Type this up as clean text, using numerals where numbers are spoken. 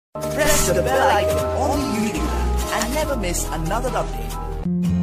Press the bell icon on the YouTube app and never miss another update.